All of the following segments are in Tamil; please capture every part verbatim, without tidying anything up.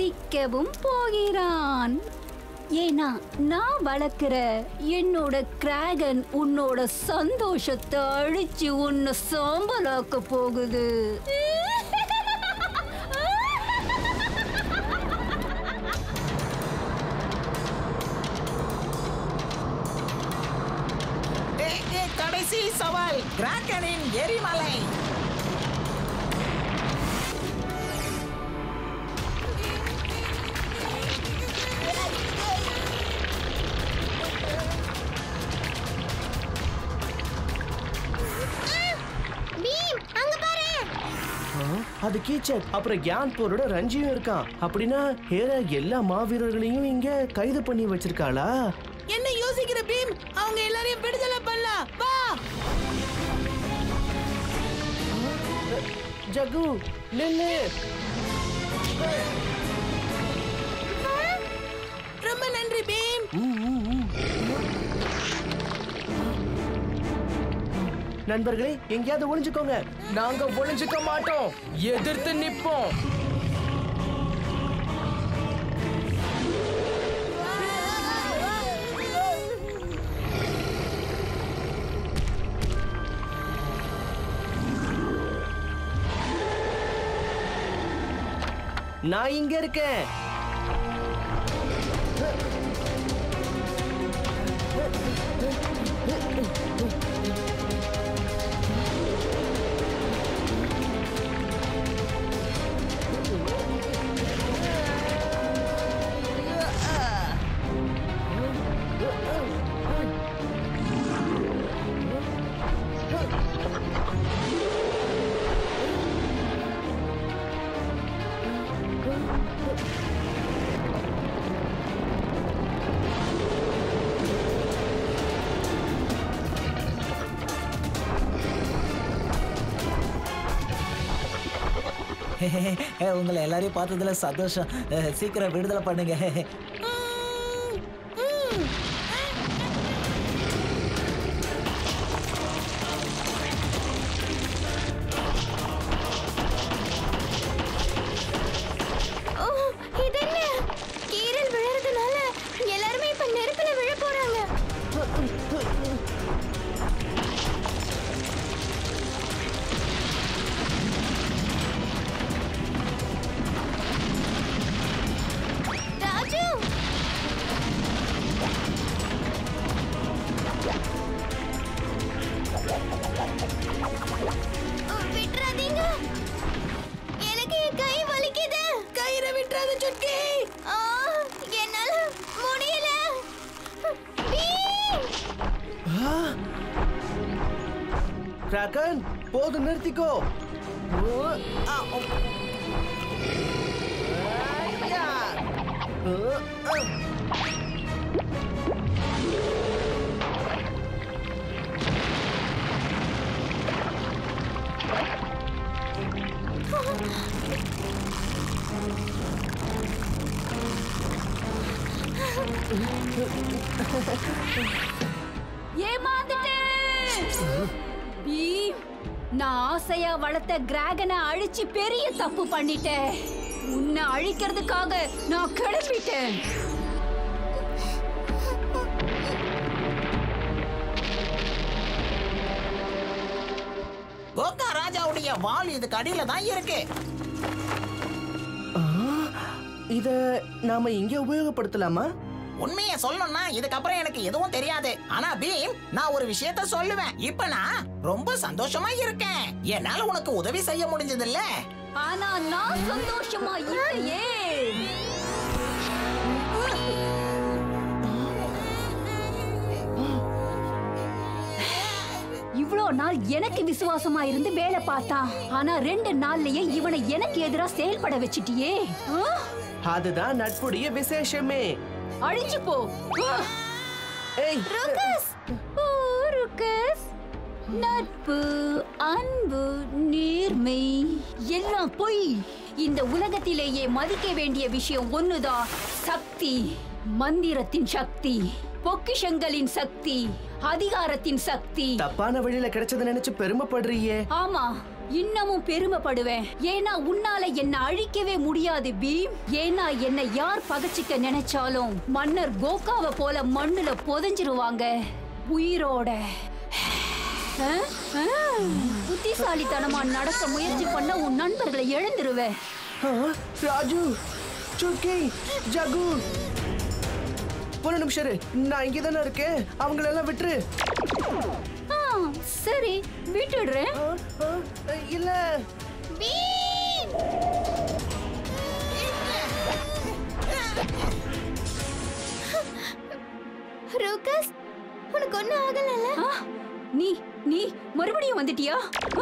ரசிக்கவும் போகிறான். ஏன்னா நான் வளர்க்கிற என்னோட டிராகன் உன்னோட சந்தோஷத்தை அழிச்சு உன்னை சாம்பலாக்க போகுது. கடைசி சவால் டிராகனின் எரிமலை. அது கீச்சக். அப்புறம் கியான்பூரோட ரஞ்சியும் இருக்கான். அப்படின்னா ஹேரா எல்லா மாவீரர்களையும் இங்க கைது பண்ணி வச்சிருக்காளா? என்ன யோசிக்கிற பீம்? அவங்க எல்லாரையும் விடுதலை பண்ணலாம். வா ஜகு, நில்லு. ரொம்ப நன்றி பீம். நண்பர்களே, எங்கேயாவது ஒளிஞ்சுக்கோங்க. நாங்க ஒளிஞ்சுக்க மாட்டோம், எதிர்த்து நிப்போம். நான் இங்க இருக்கேன். உங்களை எல்லாரையும் பார்த்ததுல சந்தோஷம். சீக்கிரம் விடுதலை பண்ணுங்க. கீரல் விழறதுனால எல்லாருமே இப்ப நெருப்புல விழ போறாங்க. விட்டுறாதீங்க, எனக்கு என் கை வலிக்குது. கயிறை விட்டுறாத சுட்கி. என்னால முடியல. டிராகன், போது, நிறுத்திக்கோ. நான் ஆசையா வளர்த்த டிராகனை அழிச்சு பெரிய தப்பு பண்ணிட்டேன். உன்னை அழிக்கிறதுக்காக நான் கிளம்பிட்டேன். கோகா ராஜாவுடைய வாள் இதுக்கு அடியில தான் இருக்கு. இத நாம இங்க உபயோகப்படுத்தலாமா? உண்மையை சொல்லணும்னா இதுக்கப்புறம் எனக்கு எதுவும் தெரியாது. ஆனா பீம், நான் ஒரு விஷயத்த சொல்லுவேன். இப்ப நான் ரொம்ப சந்தோஷமா இருக்கேன். என்னால உனக்கு உதவி செய்ய முடிஞ்சது இல்ல. ஆனா நான் சந்தோஷமா இல்லையே. இவ்வளோ நாள் எனக்கு விசுவாசமா இருந்து வேலை பார்த்தான். ஆனா ரெண்டு நாள்லயே இவனை எனக்கு எதிரா செயல்பட வச்சிட்டியே. அதுதான் நட்புடைய விசேஷமே. அழிஞ்சு போ. ஏய் ருக்கஸ், ஓ ருக்கஸ், நட்பு, அன்பு, நேர்மை எல்லாம் பொய். இந்த உலகத்திலேயே மதிக்க வேண்டிய விஷயம் ஒண்ணுதான், சக்தி. மந்திரத்தின் சக்தி, பொக்கிஷங்களின் சக்தி, அதிகாரத்தின் சக்தி. தப்பான வழியில கிடைச்சத நினைச்சு பெருமைப்படுறியே. ஆமா, இன்னமும் பெருமைப்படுவேன். ஏன்னா உன்னால என்ன அழிக்கவே முடியாது பீம். ஏன்னா என்ன யார் பகச்சிக்க நினைச்சாலும் மன்னர் கோகாவை போல மண்ணுல புதைஞ்சிருவாங்க உயிரோட. புத்திசாலித்தனமா நடக்க முயற்சி பண்ண உன் நண்பர்களை எழுந்துருவேன். ராஜு, சுக்கி, ஜகு, ஒரு நிமிஷம் இரு. நான் இங்கே தானே இருக்கேன். அவங்களெல்லாம் விட்டுரு. சரி, விட்டுடுறேன். இல்ல ரூகஸ், உனக்கு ஒண்ணும் ஆகலல்ல? நீ நீ மறுபடியும் வந்துட்டியா?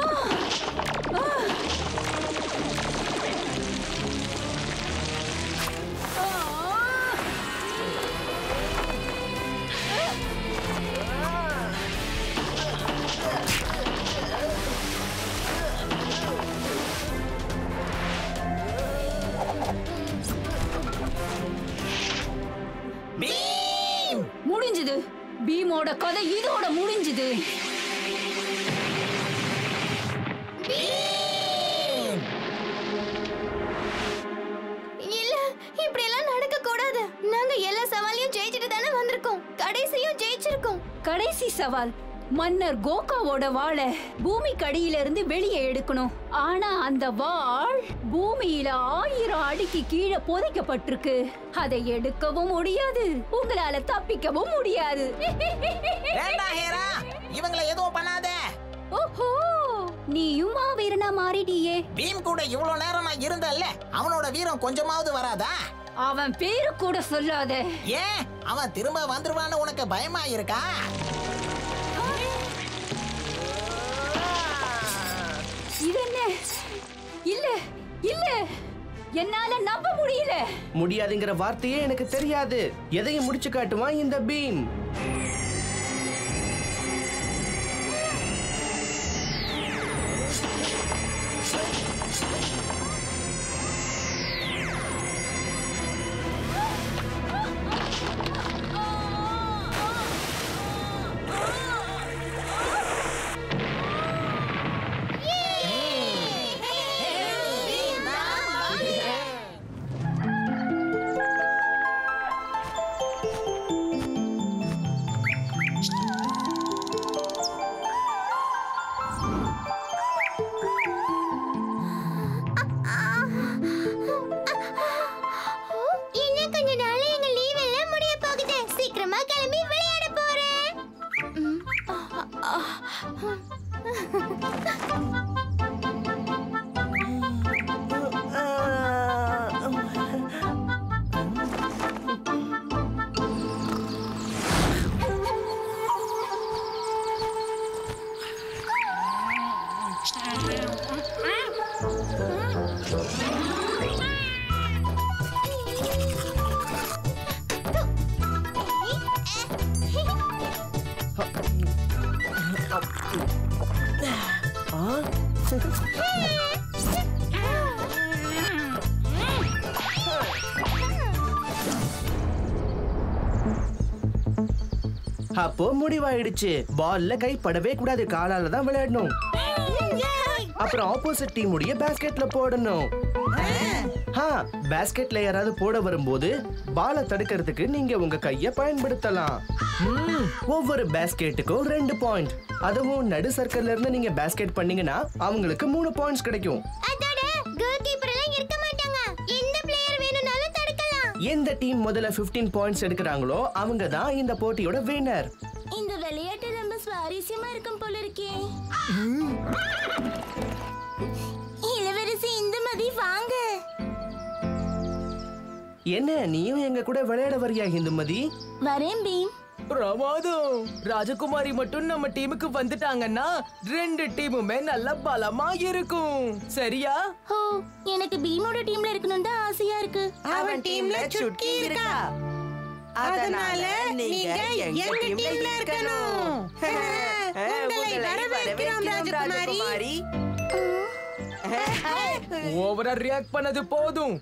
முடிஞ்சது. பீமோட கதை இதோட முடிஞ்சது. இல்ல, இப்படி எல்லாம் நடக்க கூடாது. நாங்க எல்லா சவாலையும் ஜெயிச்சிட்டு தானே வந்திருக்கோம். கடைசியும் ஜெயிச்சிருக்கோம். கடைசி சவால் மன்னர் கோகாவோட வாளை பூமிக்கு அடியில இருந்து வெளியே எடுக்கணும். ஆனா அந்த வாள் பூமியில ஆயிரம் அடிக்கு கீழே புதைக்கப்பட்டிருக்கு. அதை எடுக்கவும் முடியாது, உங்களால தப்பிக்கவும் முடியாது. இவங்களை எதுவும் பண்ணாத. ஓஹோ, நீயும் மாவீரனா மாறிட்டியே. பீம் கூட இவ்வளவு நேரம் நான் இருந்தல்ல, அவனோட வீரம் கொஞ்சமாவது வராதா? அவன் பேரு கூட சொல்லாத. ஏன் அவன் திரும்ப வந்துருவான்னு உனக்கு பயமா இருக்கா? இது என்ன? இல்ல இல்ல, என்னால நம்ப முடியல. முடியாதுங்கிற வார்த்தையே எனக்கு தெரியாது. எதையும் முடிச்சு காட்டுவான் இந்த பீம். அப்போ முடிவாயிடுச்சு. பால்ல கை படவே கூடாது, காலால தான் விளையாடணும். அப்புறம் ஆப்போசிட் டீம் உடைய பாஸ்கெட்ல போடணும். பாஸ்கெட்ல யாராவது போட வரும்போது பாலை தடுக்கிறதுக்கு நீங்க உங்க கைய பயன்படுத்தலாம். ஒவ்வொரு பாஸ்கெட்டுக்கும் ரெண்டு பாயிண்ட். அதுவும் நடு சர்க்கிள்ல இருந்து நீங்க பாஸ்கெட் பண்ணீங்கன்னா அவங்களுக்கு மூணு பாயிண்ட்ஸ் கிடைக்கும். எந்த டீம் முதல்ல பதினைந்து பாயிண்ட்ஸ் எடுக்கறாங்களோ அவங்க தான் இந்த போட்டியோட வின்னர். இந்த விளையாட்டு ரொம்ப சுவாரஸ்யமா இருக்கும் போல இருக்கே. இளவரசி இந்துமதி வாங்க. என்ன, நீயும் எங்க கூட விளையாட வரியா இந்துமதி? வரேன் பீம். பிரமாதம். ராஜகுமாரி மட்டும் நம்ம டீமுக்கு வந்துட்டாங்கன்னா ரெண்டு டீமுமே நல்ல பலமா இருக்கும். சரியா? ஓ, எனக்கு பீமோட டீம்ல இருக்கணும் தான் ஆசையா இருக்கு. அவன் டீம்ல சுக்கி இருக்கா, அதனால நீங்க எங்க டீம்ல இருக்கணும். உங்களை வரவேற்கிறோம் ராஜகுமாரி. ஓவரா ரியாக்ட் பண்ணது போதும்.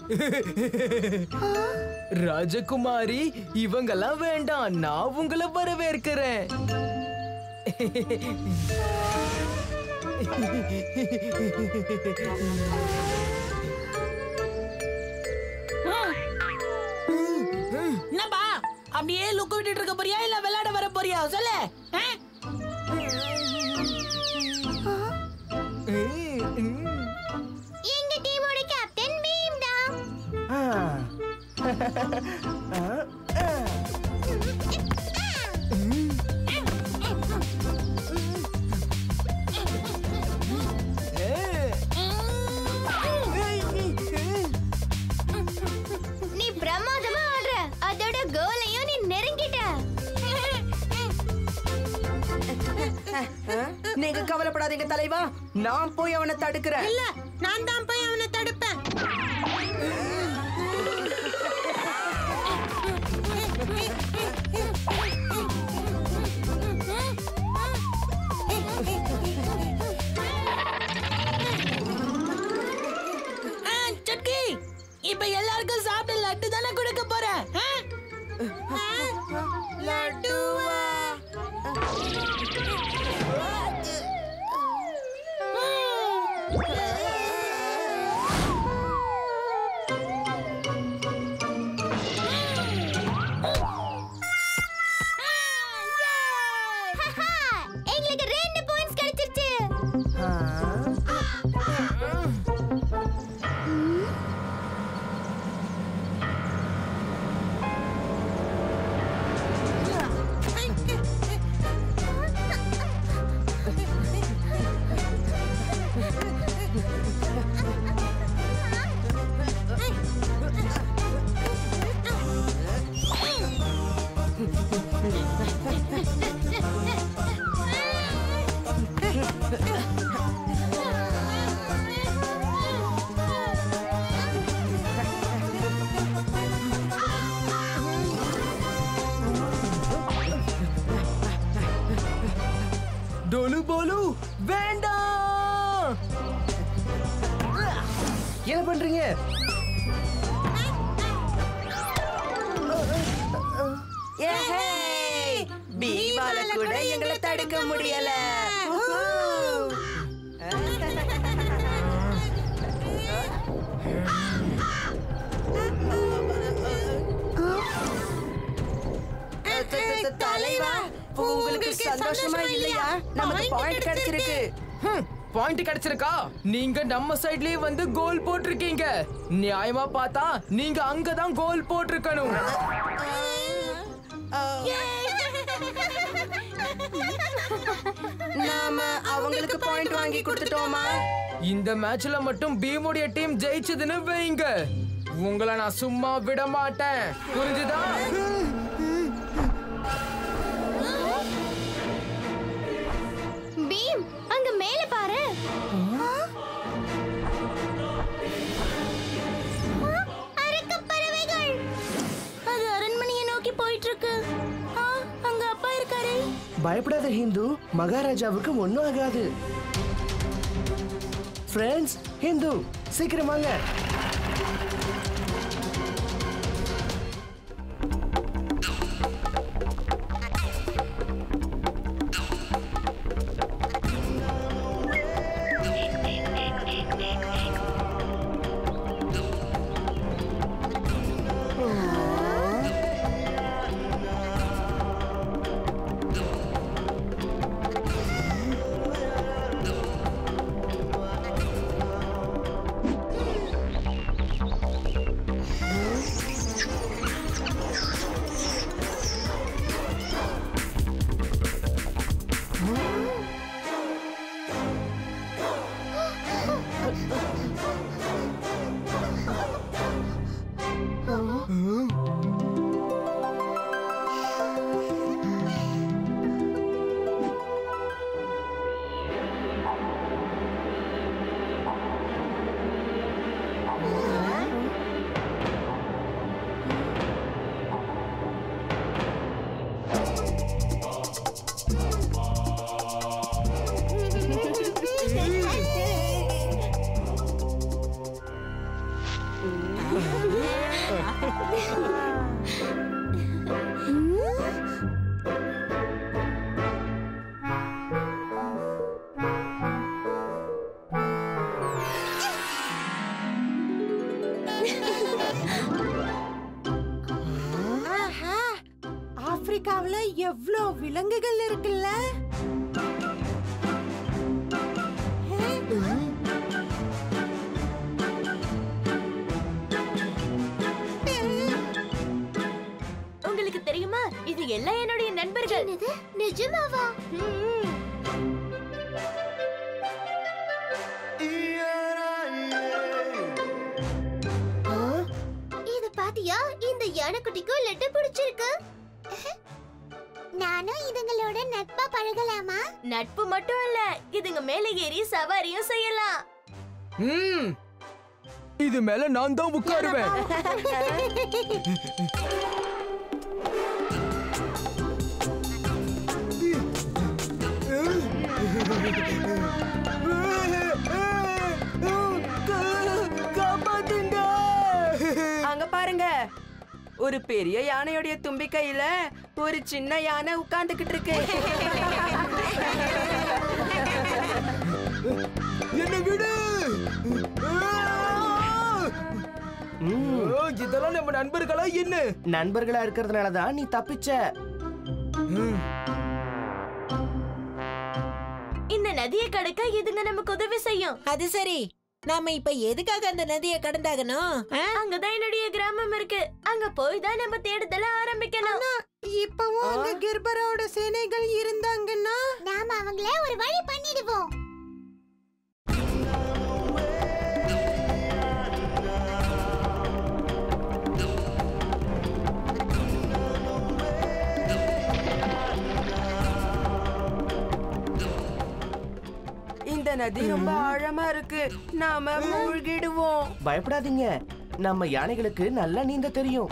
ராஜகுமாரி, இவங்கெல்லாம் வேண்டாம், நான் உங்களை வரவேற்கிறேன். என்னப்பா அப்படியே லுக்கு விட்டுட்டு இருக்க போறியா இல்ல விளையாட வர போறியா சொல்லு. எங்க டீமோட கேப்டன் பீம் தான். நீ பிரமாதமா ஆடுற. அதோட கோலையும் நீ நெருங்கிட்ட. நீங்க கவலைப்படாதீங்க தலைவா, நான் போய் அவனை தடுக்கிறேன். இல்ல, நான் தான் போய் அவனை தடுப்பேன். சட்கி, இப்ப எல்லாருக்கும் சாப்பிட லட்டு தானே கொடுக்க போறேன். லட்டுவா? எங்களுக்கு ரெண்டு பாயிண்ட்ஸ் கிடைச்சிருச்சு. டோலு போலு வேண்டாம். என்ன பண்றீங்க? பீமால கூட எங்களை தடுக்க முடியல. தலைவா, உங்களுக்கு சந்தோஷமா இல்லையா? நமக்கு பாயிண்ட் கிடைச்சிருக்கு. பாயிண்ட் கிடைச்சிருக்கா? நீங்க நம்ம சைடுலயே வந்து கோல் போட்டிருக்கீங்க. நியாயமா பார்த்தா நீங்க அங்கதான் கோல் போட்டிருக்கணும். நாம அவங்களுக்கு பாயிண்ட் வாங்கி கொடுத்துட்டோமா? இந்த மேட்ச்ல மட்டும் பீமுடைய டீம் ஜெயிச்சதுன்னு வைங்க, உங்களை நான் சும்மா விட மாட்டேன். புரிஞ்சுதா? பீம், அங்க மேல பாரு. அரக்க பறவைகள். அது அரண்மனையை நோக்கி போயிட்டு இருக்கு. அங்க அப்பா இருக்காரு. பயப்படாத ஹிந்து, மகாராஜாவுக்கு ஒன்னும் ஆகாது. ஃப்ரெண்ட்ஸ், ஹிந்து சீக்கிரம் வாங்க. ஆப்பிரிக்காவுல எவ்ளோ விலங்குகள் இருக்குல்ல. உங்களுக்கு தெரியுமா, இது எல்லாம் என்னுடைய நண்பர்கள். நிஜமாவா? இது பாத்தியா, இந்த யானைக்குட்டிக்கும் லெட்டர் பிடிச்சிருக்கு. நானும் இதுங்களோட நட்பா பழகலாமா? நட்பு மட்டும் இல்ல, இதுங்க மேல ஏறி சவாரியும் செய்யலாம். ம் இது மேல நான் தான் உட்காருவேன். அங்க பாருங்க, ஒரு பெரிய யானையோட தும்பி கையில ஒரு சின்ன யானை உட்கார்ந்துகிட்டு இருக்கு. என்ன விடு. இதெல்லாம் நம்ம நண்பர்களா என்ன? நண்பர்களா இருக்கிறதுனாலதான் நீ தப்பிச்ச. இந்த நதியை கடக்க இதுங்க நமக்கு உதவி செய்யும். அது சரி, நாம இப்ப எதுக்காக அந்த நதியை கடந்தாகணும்? அங்கதான் என்னுடைய கிராமம் இருக்கு. அங்க போய் தான் நம்ம தேடுதல ஆரம்பிக்கணும். இப்பவும் அங்க கிர்பரோட சேனைகள் இருந்தாங்கன்னா நாம அவங்கள ஒரு வழி பண்ணிடுவோம். இந்த நதி ரொம்ப ஆழமா இருக்கு, நாம மூழ்கிடுவோம். பயப்படாதீங்க, நம்ம யானைகளுக்கு நல்லா நீந்த தெரியும்.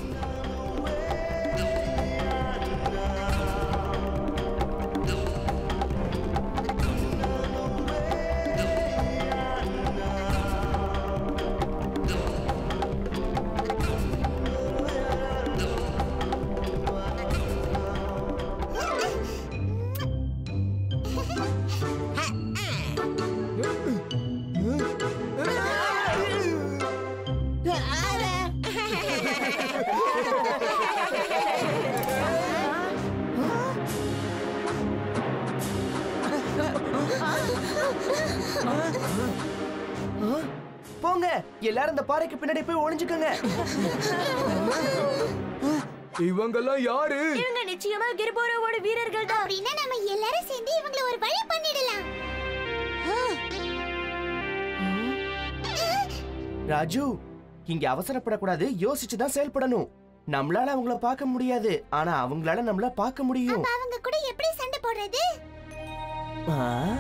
போங்க, எல்லாரும் இந்த பாறைக்கு பின்னாடி போய் ஒளிஞ்சுக்கங்க. இவங்கெல்லாம் யாரு? இவங்க நிச்சயமா கிர்பரோவோட வீரர்கள் தான். அப்படினா நாம எல்லாரும் சேர்ந்து இவங்கள ஒரு வழி பண்ணிடலாம். ராஜு, இங்க அவசரப்படக்கூடாது, யோசிச்சு தான் செயல்படணும். நம்மளால அவங்கள பார்க்க முடியாது, ஆனா அவங்களால நம்மள பார்க்க முடியும். அவங்க கூட எப்படி சண்டை போடுறது? ஆ?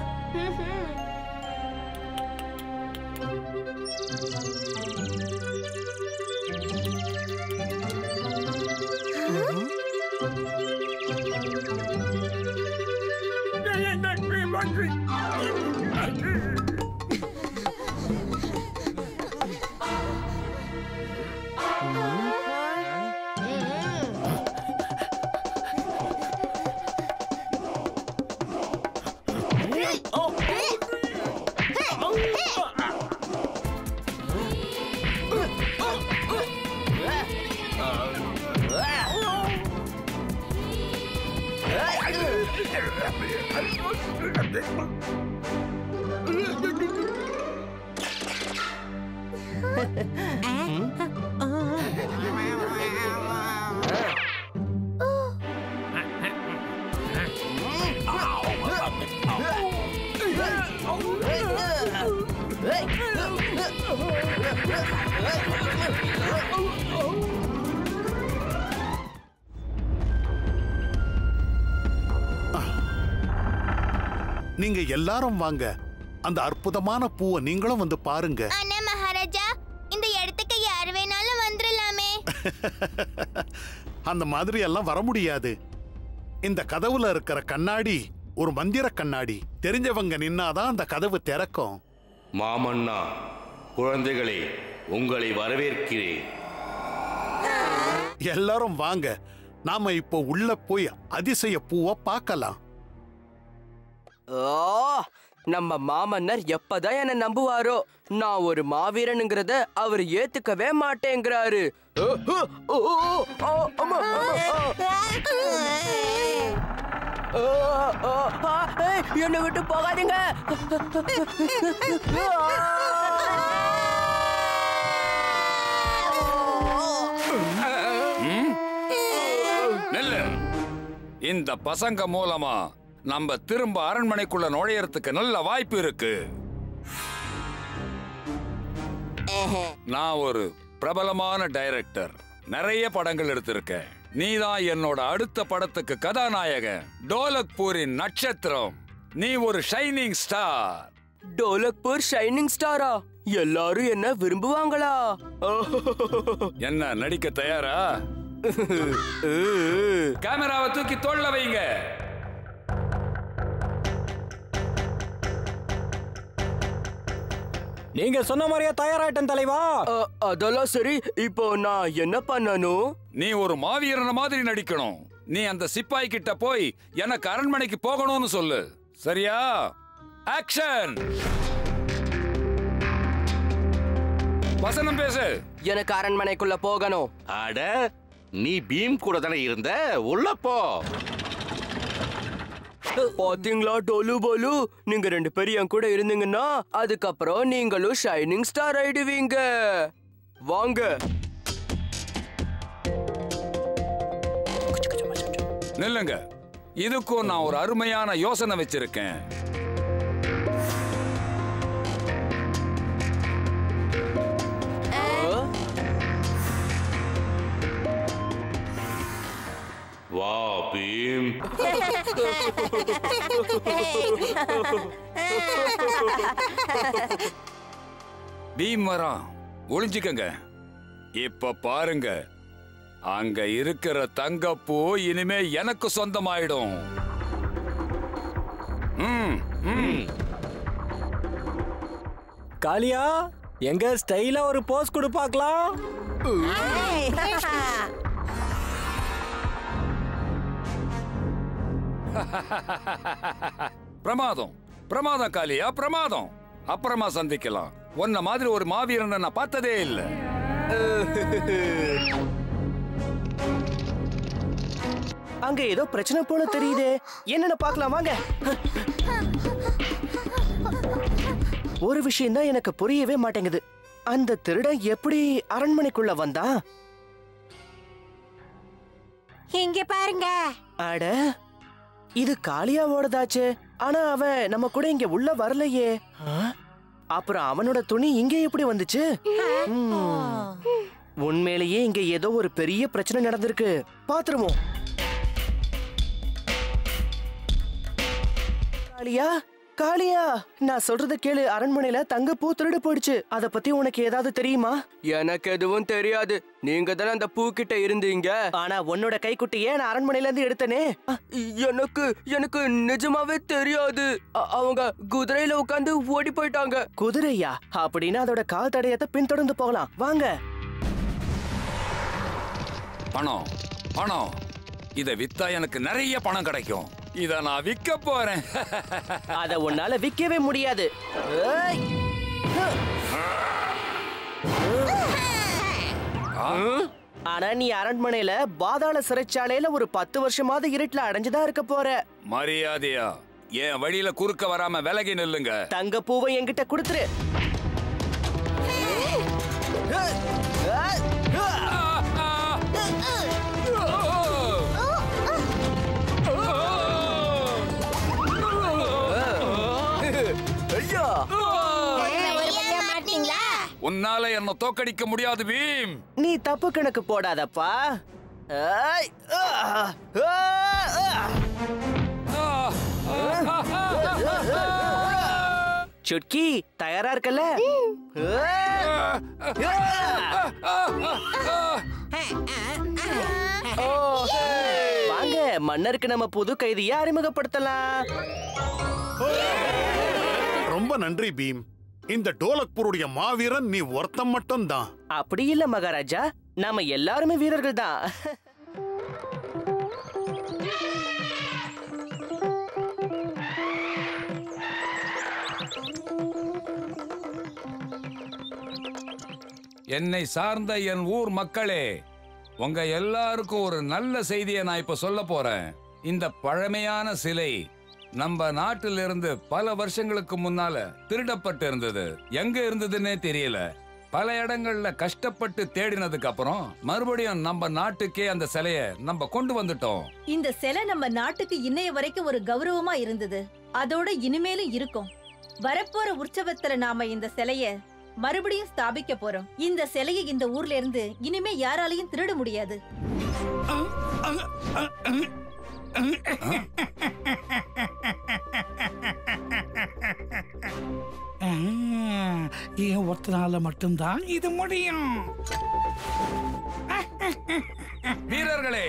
நீங்க எல்லாரும் வாங்க, அந்த அற்புதமான பூவை நீங்களும் வந்து பாருங்க. அண்ணா மகாராஜா, இந்த இடத்துக்கு யார் வேணாலும் வந்துடலாமே. அந்த மாதிரி எல்லாம் வர முடியாது. இந்த கதவுல இருக்கிற கண்ணாடி ஒரு மந்திர கண்ணாடி. தெரிஞ்சவங்க நின்னாதான் அந்த கதவு திறக்கும். மாமன்னா, குழந்தைகளே, உங்களை வரவேற்கிறேன். எல்லாரும் வாங்க, நாம இப்போ உள்ள போய் அதிசய பூவை பார்க்கலாம். ஓ, நம்ம மாமன்னர் எப்பதான் என்ன நம்புவாரோ? நான் ஒரு மாவீரனுங்கிறத அவர் ஏத்துக்கவே மாட்டேங்கிறாரு. என்னை விட்டு போகாதீங்க. இந்த பசங்க மூலமா நம்ம திரும்ப அரண்மனைக்குள்ள நுழையறதுக்கு நல்ல வாய்ப்பு இருக்கு. நான் ஒரு பிரபலமான டைரக்டர், நிறைய படங்கள் எடுத்திருக்கேன். நீதான் என்னோட அடுத்த படத்துக்கு கதாநாயகன், டோலக்பூரின் நட்சத்திரம். நீ ஒரு ஷைனிங் ஸ்டார். டோலக்பூர் ஷைனிங் ஸ்டாரா? எல்லாரும் என்ன விரும்புவாங்களா? என்ன நடிக்க தயாரா? கேமராவை தூக்கி தோள்ல வைங்க. நீங்க சொன்ன மாதிரியே தயாராயிட்டன் தலைவா. அதெல்லாம் சரி, இப்போ நான் என்ன பண்ணணும்? நீ ஒரு மாவீரன மாதிரி நடிக்கணும். நீ அந்த சிப்பாய் கிட்ட போய் எனக்கு அரண்மனைக்கு போகணும்னு சொல்லு, சரியா? ஆக்ஷன். வசனம் பேசு. எனக்கு அரண்மனைக்குள்ள போகணும். அட, நீ பீம் கூட தானே இருந்த, உள்ள போ. பாத்தீங்களா டோலு போலு, நீங்க ரெண்டு பேரும் என் கூட இருந்தீங்கன்னா அதுக்கப்புறம் நீங்களும் ஷைனிங் ஸ்டார் ஆயிடுவீங்க. வாங்க. நில்லுங்க, இதுக்கும் நான் ஒரு அருமையான யோசனை வச்சிருக்கேன். வா பீம். பீம் வரான், ஒளிஞ்சுக்கங்க. இப்ப பாருங்க, அங்க இருக்கிற தங்கப்பூ இனிமே எனக்கு சொந்தமாயிடும். ம், ம். காளியா, எங்க ஸ்டைலா ஒரு போஸ் கொடு பார்க்கலாம். பிரமாதம், பிரமாதம் காளியா, பிரமாதம். அப்புறமா சந்திக்கலாம். உன்ன மாதிரி ஒரு மாவீரனை நான் பார்த்ததே இல்ல. அங்க ஏதோ பிரச்சனை போல தெரியுதே, என்னன்னு பார்க்கலாம் வாங்க. ஒரு விஷயம் தான் எனக்கு புரியவே மாட்டேங்குது. அந்த திருடன் எப்படி அரண்மனைக்குள்ள வந்தா? இங்க பாருங்க. அட, இது காளியாவோடதாச்சு. ஆனா அவன் நம்ம கூட இங்க உள்ள வரலையே. அப்புறம் அவனோட துணி இங்க எப்படி வந்துச்சு? உண்மையிலேயே இங்க ஏதோ ஒரு பெரிய பிரச்சனை நடந்திருக்கு. பாத்துருவோம். காளியா, காளியா, நான் சொல்றத கேளு. அரண்மனையில தங்கப்பூ திருடு போயிடுச்சு. அத பத்தி உனக்கு ஏதாவது தெரியுமா? எனக்கு எதுவும் தெரியாது. நீங்க தானே அந்த பூ கிட்ட இருந்தீங்க. ஆனா உன்னோட கைக்குட்டியே நான் அரண்மனையில இருந்து எடுத்தனே. எனக்கு எனக்கு நிஜமாவே தெரியாது. அவங்க குதிரையில உட்கார்ந்து ஓடி போயிட்டாங்க. குதிரையா? அப்படின்னா அதோட கால் தடயத்தை பின்தொடர்ந்து போகலாம் வாங்க. பணம், பணம். இத வித்தா எனக்கு நிறைய பணம் கிடைக்கும். இத நான் விற்க போறேன். அத உன்னால விற்கவே முடியாது. ஆனா நீ அரண்மனையில பாதாள சிறைச்சாலையில ஒரு பத்து வருஷமாவது இருட்டுல அடைஞ்சுதான் இருக்க போற. மரியாதையா என் வழியில குறுக்க வராம விலகி நில்லுங்க. தங்க பூவை என்கிட்ட கொடுத்துரு. உன்னால என்ன தோக்கடிக்க முடியாது பீம். நீ தப்பு கணக்கு போடாதப்பா. சுட்கி தயாரா இருக்கல? வாங்க, மன்னருக்கு நம்ம புது கைதியை அறிமுகப்படுத்தலாம். ரொம்ப நன்றி பீம். இந்த டோலக்பூருடைய மாவீரன் நீ ஒருத்தம் மட்டும் தான். அப்படி இல்ல மகாராஜா, நாம எல்லாருமே வீரர்கள் தான். என்னை சார்ந்த என் ஊர் மக்களே, உங்க எல்லாருக்கும் ஒரு நல்ல செய்தியை நான் இப்ப சொல்ல போறேன். இந்த பழமையான சிலை நம்ம நாட்டிலிருந்து பல வருஷங்களுக்கு முன்னால திருடப்பட்டு இருந்தது. எங்க இருந்ததுன்னே தெரியல. பல இடங்கள்ல கஷ்டப்பட்டு தேடினதுக்கு அப்புறம் மறுபடியும் நம்ம நாட்டுக்கே அந்த சிலைய நம்ம கொண்டு வந்துட்டோம். இந்த சிலை நம்ம நாட்டுக்கு இன்னைய வரைக்கும் ஒரு கௌரவமா இருந்தது. அதோட இனிமேலும் இருக்கும். வரப்போற உற்சவத்துல நாம இந்த சிலைய மறுபடியும் ஸ்தாபிக்க போறோம். இந்த சிலையை இந்த ஊர்ல இருந்து இனிமே யாராலையும் திருட முடியாது. ஏன் ஒருத்தனால மட்டும்தான் இது முடியும்? வீரர்களே,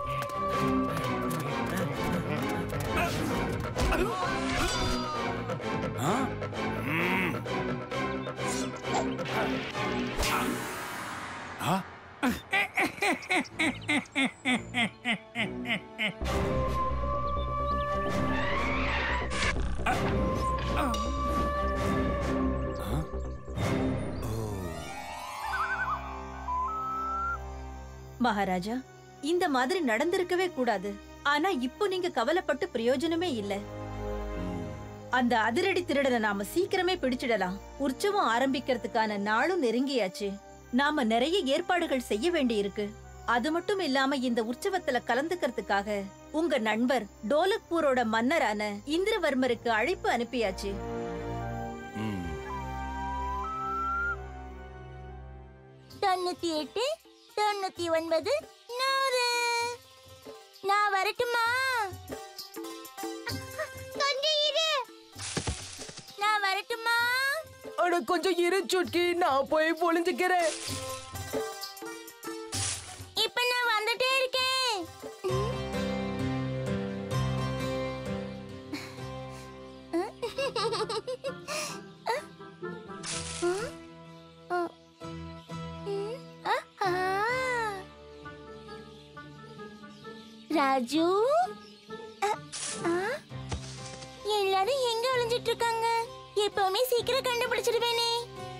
மகாராஜா, இந்த மாதிரி நடந்திருக்கவே கூடாது. ஆனா இப்போ நீங்க கவலைப்பட்டு பிரயோஜனமே இல்ல. அந்த அதிரடி திருடனை நாம சீக்கிரமே பிடிச்சிடலாம். உற்சவம் ஆரம்பிக்கிறதுக்கான நாளும் நெருங்கியாச்சு. நாம நிறைய ஏற்பாடுகள் செய்ய வேண்டி இருக்கு. அது மட்டும் இல்லாம இந்த உற்சவத்துல கலந்துக்கிறதுக்காக உங்க நண்பர் டோலக்பூரோட மன்னரான இந்திரவர்மருக்கு அழைப்பு அனுப்பியாச்சு. தொண்ணூத்தி எட்டு, தொண்ணூத்தி ஒன்பது, நூறு. நான் வரட்டுமா? கொஞ்சம் இரு. நான் வரட்டுமா? அட கொஞ்சம் இரு சுட்கி, நான் போய் ஒளிஞ்சுக்கிறேன். இப்ப நான் வந்துட்டே இருக்கேன். ராஜு, எல்லாரும் எங்க ஒளிஞ்சிட்டு இருக்காங்க? எப்பவுமே சீக்கிரம் கண்டுபிடிச்சிருவேனே.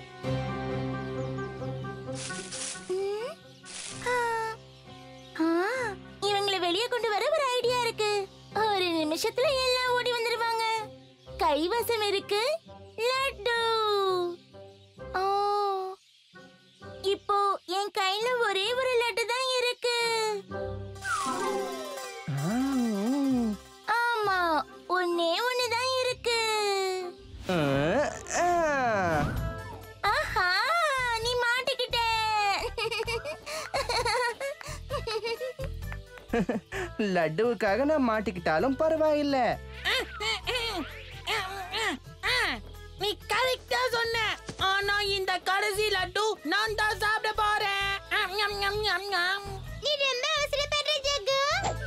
இவங்களை வெளியே கொண்டு வர ஒரு ஐடியா இருக்கு. ஒரு நிமிஷத்துல எல்லாம் ஓடி வந்துருவாங்க. கைவசம் இருக்கு லட்டு. ஓ, இப்போ என் கையில ஒரே ஒரு லட்டு தான் இருக்கு. ஆமா, ஒன்னே ஒண்ணுதான் இருக்கு. ஆஹா, நீ மாட்டிக்கிட்ட. லட்டுவுக்காக நான் மாட்டிக்கிட்டாலும் பரவாயில்ல. நீ கரெக்டா சொன்ன. ஆனா இந்த கடைசி லட்டு நான் தான் சாப்பிட போறேன். நீ ரொம்ப அவசரப்படுற ஜக்கு.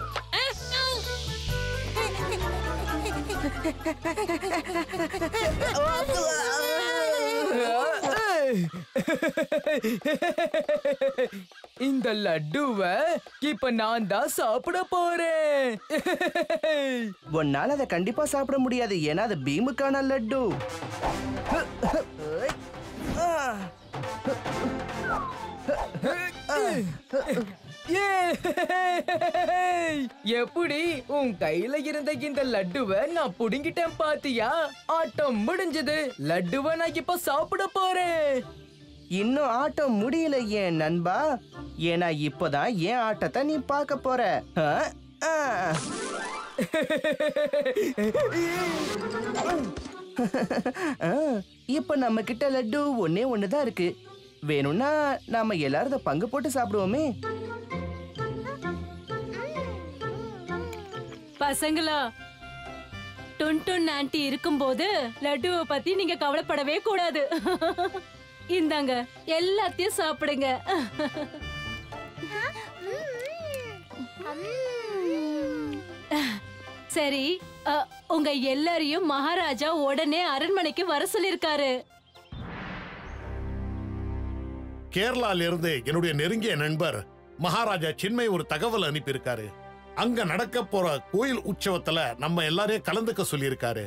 இந்த லட்டுவை இப்ப நான் தான் சாப்பிட போறேன். உன்னால அதை கண்டிப்பா சாப்பிட முடியாது, ஏன்னா அது பீமுக்கான லட்டு. எப்படி உன் கையில இருந்த இந்த லட்டுவை நான் புடுங்கிட்டேன் பாத்தியா? ஆட்டம் முடிஞ்சது. லட்டுவை நான் இப்ப சாப்பிட போறேன். இன்னும் ஆட்டம் முடியல ஏன் நண்பா, ஏன்னா இப்பதான் ஏன் ஆட்டத்தை நீ பார்க்க போற. இப்ப நம்ம கிட்ட லட்டு ஒன்னே ஒண்ணுதான் இருக்கு. வேணும்னா நாம எல்லாரும் பங்கு போட்டு சாப்பிடுவோமே. பசங்களா, டுன்டுன் ஆண்டி இருக்கும்போது லட்டுவை பத்தி நீங்க கவலைப்படவே கூடாது. இந்தாங்க, எல்லாத்தையும் சாப்பிடுங்க. சரி, உங்க எல்லாரையும் மகாராஜா உடனே அரண்மனைக்கு வர சொல்லிருக்காரு. கேரளால இருந்து என்னுடைய நெருங்கிய நண்பர் மகாராஜா சின்மை ஒரு தகவல் அனுப்பியிருக்காரு. அங்க நடக்க போற கோயில் உற்சவத்துல நம்ம எல்லாரையும் கலந்துக்க சொல்லியிருக்காரு.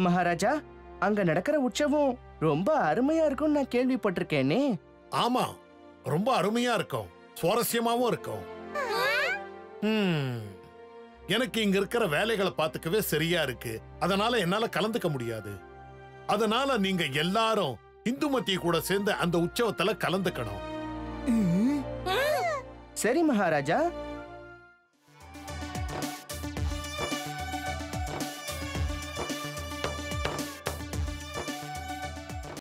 மகாராஜா, அங்க நடக்கிற உற்சவம் ரொம்ப அருமையா இருக்கும்னு நான் கேள்விப்பட்டிருக்கேனே. ஆமா, ரொம்ப அருமையா இருக்கும், சுவாரஸ்யமாவும் இருக்கும். ம், எனக்கு இங்க இருக்கிற வேலைகளை பார்த்துக்கவே சரியா இருக்கு. அதனால என்னால கலந்துக்க முடியாது. அதனால நீங்க எல்லாரும் இந்துமதி கூட சேர்ந்து அந்த உற்சவத்துல கலந்துக்கணும். சரி மகாராஜா,